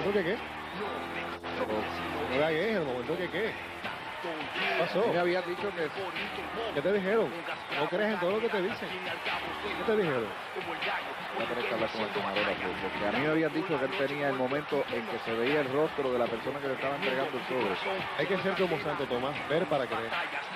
momento que qué. No la qué, el momento que qué. ¿Qué pasó? Me habían dicho que... ¿Qué te dijeron? ¿No crees en todo lo que te dicen? ¿Qué te dijeron? Voy a tener que hablar con el camarógrafo, porque a mí me habían dicho que él tenía el momento en que se veía el rostro de la persona que le estaba entregando el sobre. Hay que ser como Santo Tomás, ver para creer.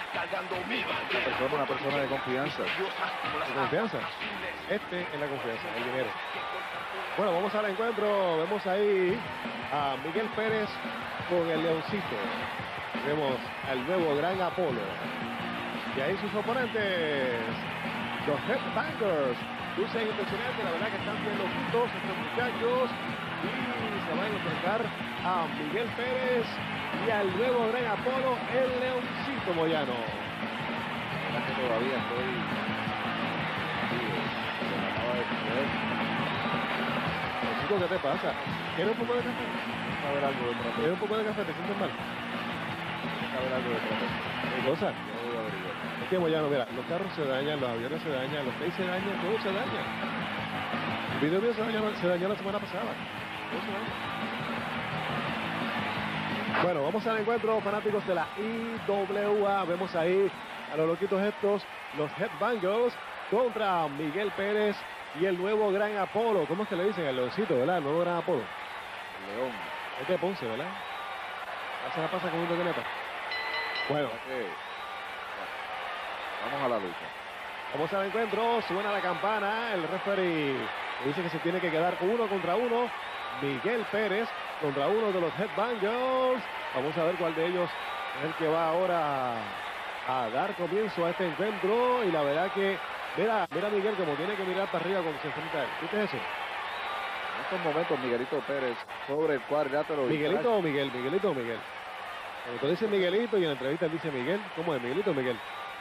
Una persona de confianza. ¿De confianza? Este es la confianza, el dinero. Bueno, vamos al encuentro. Vemos ahí a Miguel Pérez con el Leoncito. Vemos al nuevo Gran Apolo. Y ahí sus oponentes, los Headbangers. Lucen impresionantes, la verdad que están bien loquitos estos muchachos. Y se van a enfrentar a Miguel Pérez y al nuevo Gran Apolo, el Leoncito Moyano. La verdad que todavía estoy... ¿Qué te pasa? ¿Quieres un poco de café? A ver algo de trato. ¿Quieres un poco de café? ¿Te sientes mal? A ver algo de trato. ¿Qué cosa? Yo voy a averiguar. Es que Moyano, mira, los carros se dañan, los aviones se dañan, los plays se dañan, todo se daña. El video mío se dañó la semana pasada. Todo se daña. Bueno, vamos al encuentro, fanáticos de la IWA. Vemos ahí a los loquitos estos, los Headbangers contra Miguel Pérez y el nuevo Gran Apolo. ¿Cómo es que le dicen? El Leoncito, ¿verdad? El nuevo Gran Apolo. León. Este de Ponce, ¿verdad? Se la pasa con un toqueneta. Bueno. Vamos a la lucha. Vamos al encuentro, suena la campana, el referee dice que se tiene que quedar 1 contra 1. Miguel Pérez contra uno de los Headbangers. Vamos a ver cuál de ellos es el que va ahora a dar comienzo a este encuentro. Y la verdad que, mira Miguel como tiene que mirar para arriba cuando se enfrenta a él. ¿Viste eso? En estos momentos Miguelito Pérez sobre el cuadrilátero. ¿Miguelito o Miguel? ¿Miguelito o Miguel? Cuando tú dices Miguelito y en la entrevista él dice Miguel, ¿cómo es? ¿Miguelito o Miguel?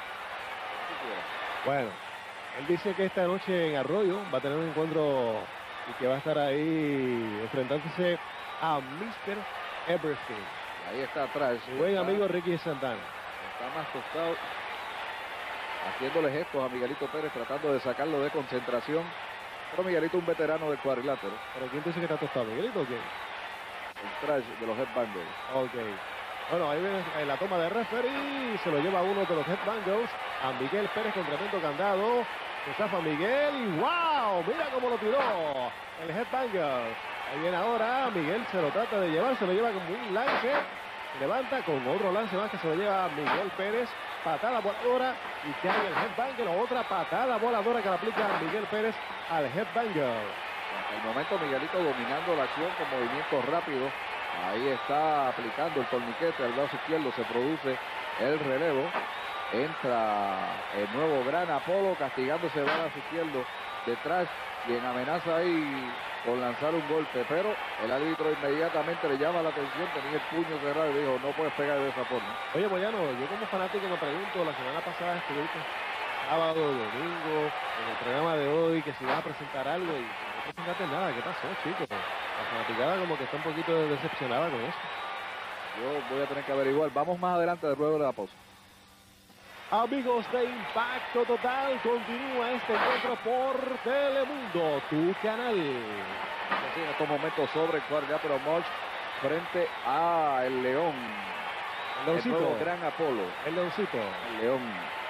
Bueno, él dice que esta noche en Arroyo va a tener un encuentro y que va a estar ahí enfrentándose a Mr. Everything. Ahí está atrás. Su buen amigo Ricky Santana. Está más tostado, haciéndole gestos a Miguelito Pérez, tratando de sacarlo de concentración. Pero Miguelito un veterano del cuadrilátero. ¿Pero quién dice que está tostado? ¿Miguelito o quién? El trash de los Headbangers. Ok. Bueno, ahí viene la toma de referee. Se lo lleva uno de los Headbangers. A Miguel Pérez con tremendo candado. Se zafa Miguel y ¡wow! Mira cómo lo tiró el Headbanger. Ahí viene ahora. Miguel se lo trata de llevar. Se lo lleva como un lance. Se levanta con otro lance más que se lo lleva Miguel Pérez. Patada voladora. Y cae el Headbanger. Otra patada voladora que le aplica Miguel Pérez al Headbanger. Hasta el momento Miguelito dominando la acción con movimientos rápidos. Ahí está aplicando el torniquete al brazo izquierdo. Se produce el relevo. Entra el nuevo Gran Apolo castigándose el brazo izquierdo detrás. Quien amenaza ahí con lanzar un golpe. Pero el árbitro inmediatamente le llama la atención. Tenía el puño cerrado y dijo no puedes pegar de esa forma. Oye Moyano, yo como fanático me pregunto, la semana pasada estuviste sábado, domingo, en el programa de hoy, que se iba a presentar algo y no presentaste nada. ¿Qué pasó, chicos? La fanaticada como que está un poquito decepcionada con eso. Yo voy a tener que averiguar. Vamos más adelante luego de la pausa. Amigos de Impacto Total, continúa este encuentro por Telemundo, tu canal. Sí, en estos momentos sobre el cuadrilátero March frente a el León. El Leoncito. El nuevo Gran Apolo. El Leoncito. El León.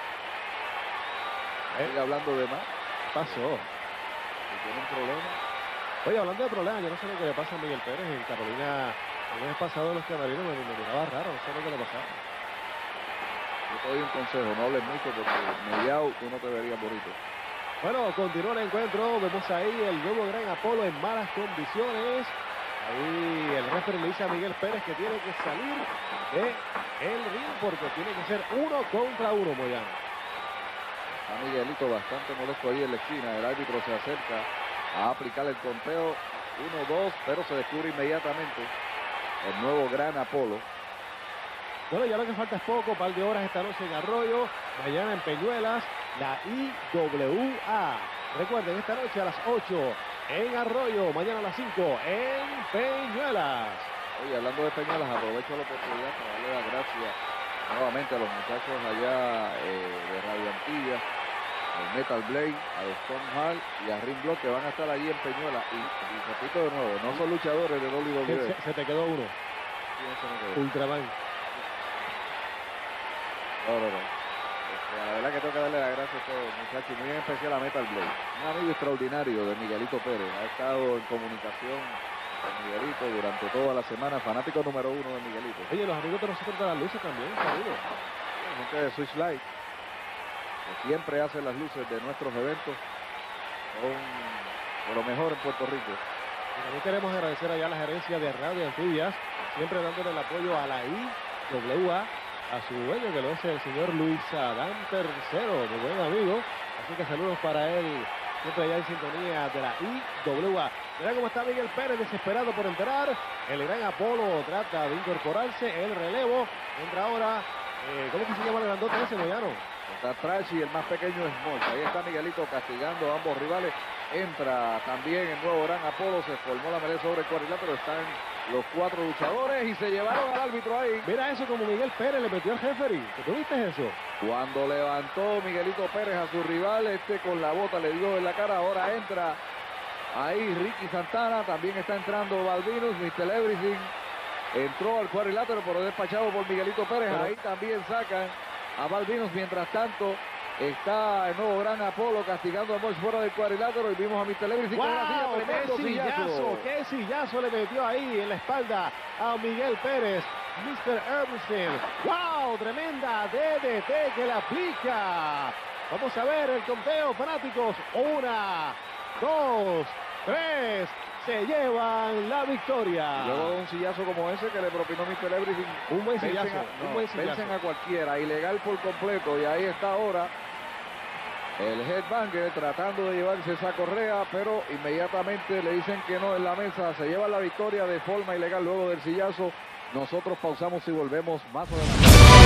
Sigue hablando de más. ¿Qué pasó? ¿Tiene un problema? Oye, hablando de problemas, yo no sé lo que le pasa a Miguel Pérez en Carolina. El mes pasado los camarinos me miraba raro, no sé lo que le pasaba. Yo te doy un consejo, no hables mucho porque mediado tú no te verías bonito. Bueno, continúa el encuentro, vemos ahí el nuevo Gran Apolo en malas condiciones. Ahí el referee le dice a Miguel Pérez que tiene que salir del ring porque tiene que ser 1 contra 1, Moyano. Está Miguelito bastante molesto ahí en la esquina, el árbitro se acerca a aplicar el conteo, 1-2, pero se descubre inmediatamente el nuevo Gran Apolo. Bueno, ya lo que falta es poco, par de horas esta noche en Arroyo, mañana en Peñuelas, la IWA. Recuerden, esta noche a las 8 en Arroyo, mañana a las 5 en Peñuelas. Oye, hablando de Peñuelas, aprovecho la oportunidad para darle las gracias nuevamente a los muchachos allá de Radio Antilla, el Metal Blade, a Stone Hall y a Ring Block, que van a estar allí en Peñuela. Y repito de nuevo, no son luchadores de WWE. Se te quedó uno. Ultraman. No. La verdad que tengo que darle las gracias a estos muchachos, muy en especial a Metal Blade, un amigo extraordinario de Miguelito Pérez. Ha estado en comunicación con Miguelito durante toda la semana, fanático número 1 de Miguelito. Oye, los amigos de nosotros de las luces también, saludos. Gente de Switch Light, que siempre hacen las luces de nuestros eventos, son de lo mejor en Puerto Rico. Y también queremos agradecer allá a la gerencia de Radio Antillas, siempre dándole el apoyo a la IWA, a su dueño, que lo es el señor Luis Adán III, mi buen amigo. Así que saludos para él, siempre allá en sintonía de la IWA. Mira cómo está Miguel Pérez, desesperado por entrar. El gran Apolo trata de incorporarse, el relevo. Entra ahora, ¿cómo que se llama el grandote ese, Moyano? Está Trash y el más pequeño es Smoltz. Ahí está Miguelito castigando a ambos rivales. Entra también el nuevo gran Apolo. Se formó la melee sobre el cuadrilátero. Están los 4 luchadores y se llevaron al árbitro ahí. Mira eso como Miguel Pérez le metió al referee. ¿Tú viste eso? Cuando levantó Miguelito Pérez a su rival, con la bota le dio en la cara. Ahora entra ahí Ricky Santana. También está entrando Balvinus, Mr. Everything. Entró al cuadrilátero, pero despachado por Miguelito Pérez. Ahí también sacan a Balvinus. Mientras tanto, está el nuevo gran Apolo castigando a Moch fuera del cuadrilátero. Y vimos a Mr. Everything con una silla, tremendo sillazo. ¡Qué sillazo le metió ahí en la espalda a Miguel Pérez! Mr. Everything. ¡Wow! Tremenda DDT que le aplica. Vamos a ver el conteo, fanáticos. 1, 2, 3. Se llevan la victoria. Luego de un sillazo como ese que le propinó Mr. Everything, un buen sillazo. Vencen a cualquiera, ilegal por completo. Y ahí está ahora el headbanger tratando de llevarse esa correa, pero inmediatamente le dicen que no en la mesa. Se lleva la victoria de forma ilegal luego del sillazo. Nosotros pausamos y volvemos más adelante.